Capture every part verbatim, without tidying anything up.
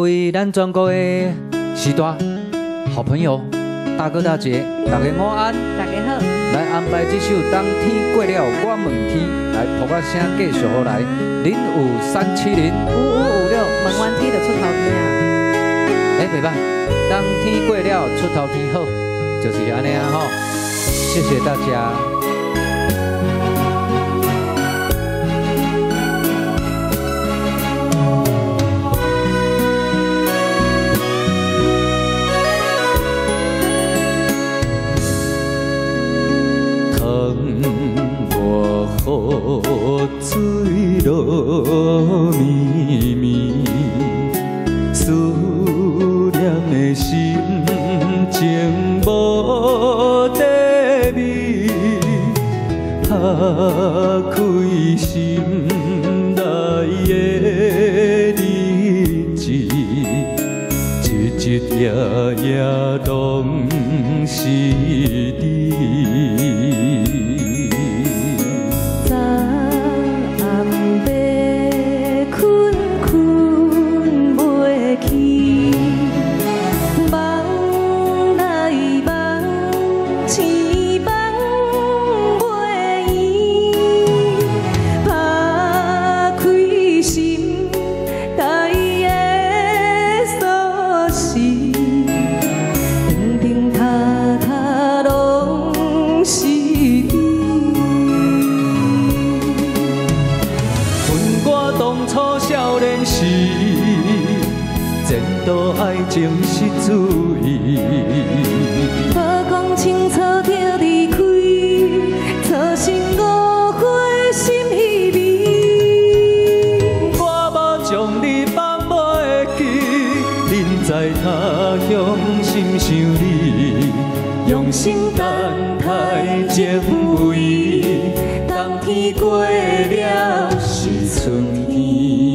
为咱全国的时代好朋友、大哥大姐，大家午安， 大家好， 来安排这首《当天过了我问天》，来播个声继续好来，零五三七零五五五六，问完天就出头天啊！ 哎，袂歹，当天过了出头天好，就是安尼啊吼，谢谢大家。 雨水落绵绵，思念的心情无底味，打开心内的日子，一日夜夜拢是你。 前度爱情是注意， 无讲清楚就离开，错心误会心稀微。 我无将你放袂记，人在他乡心想你，用心等待情不移，当天过了是春天。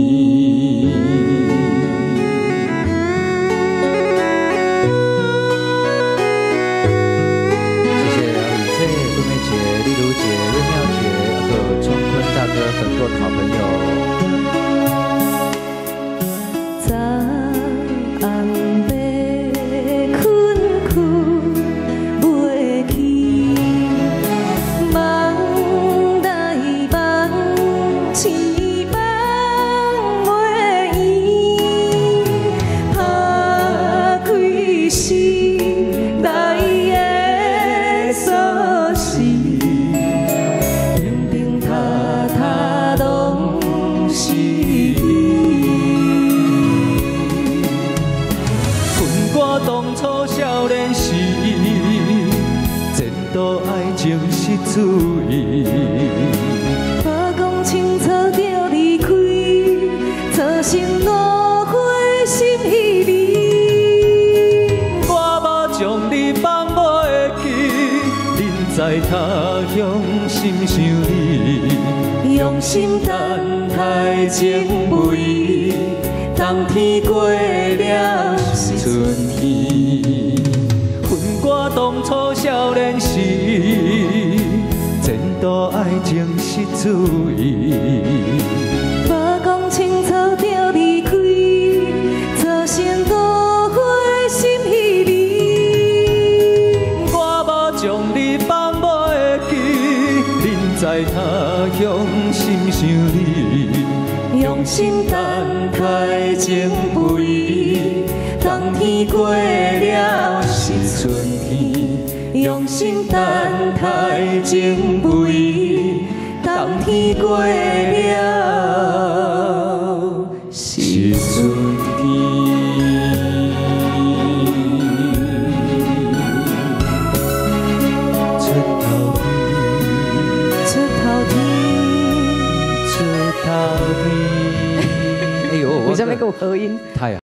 很多好朋友。 昨暗要困困袂去，梦来梦去梦袂圆，打开心内的锁匙。 当初少年时，前度爱情是注意， 无讲清楚就离开，错心误会心稀微。 我无将你放袂记，人在他乡心想你，用心等待情不移，当天过了是春天。 我当初少年时，前度爱情是注意， 无讲清楚就离开，错心误会心稀微。 我无将你放袂记，人在他乡心想你，用心等待情不移，当天过了是春天。 用心等待情不移，当天过了是春天。出头天， 出头天， 出头天。 哎呦， 为什么给我合音？ 太好。